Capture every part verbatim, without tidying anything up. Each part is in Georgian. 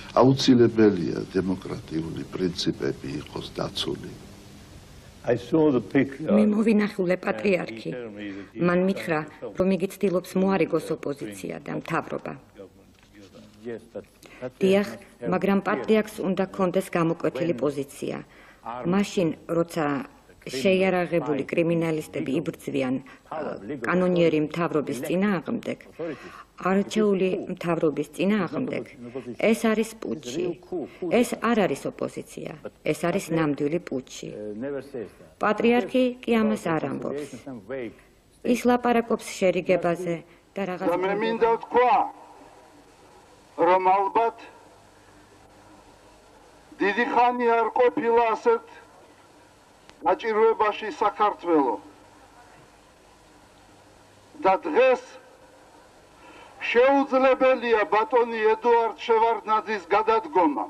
აუცილებელია დემოკრატიული პრინციპები იყოს დაცული. მე მოვინახულე პატრიარქი. მან მითხრა, რომ იგი ცდილობს მოარიგოს ოპოზიცია და მთავრობა. დიახ, მაგრამ პატრიარქს უნდა ჰქონდეს გამოკვეთილი პოზიცია. მაშინ, როცა შეიარაღებული კრიმინალისტები იბრძვიან კანონიერი მთავრობის წინააღმდეგ, არჩეული მთავრობის წინააღმდეგ, ეს არის პუტჩი. ეს არ არის ოპოზიცია, ეს არის ნამდვილი პუტჩი. პატრიარქი კი ამას არ ამბობს. ის ლაპარაკობს შერიგებაზე და რაღაც მე მინდა ვთქვა, რომ ალბათ დიდი ხანი არ ყოფილა ასეთ გაჭირვებაში საქართველო და დღეს შეუძლებელია ბატონი ედუარდ შევარდნაძის გადადგომა.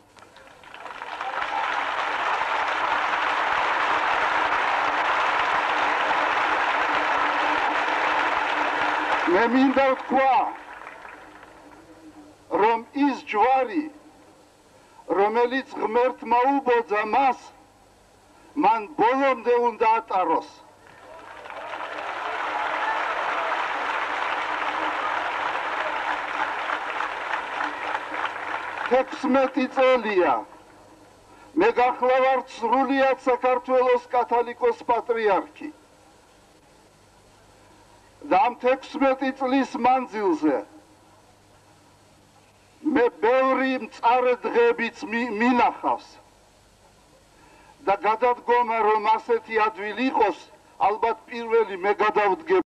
მე მინდა ვთქვა, რომ ის ჯვარი, რომელიც ღმერთმა უბოძა მას, მან ბოლომდე უნდა ატაროს. თექვსმეტი წელია მე გახლავართ სრულიად საქართველოს კათოლიკოს პატრიარქი. და ამ თექვსმეტი წლის მანძილზე მე ბევრი მწარე დღეებიც მინახავს და გადადგომა რომ ასეთი ადვილი იყოს, ალბათ პირველი მე გადავდგება.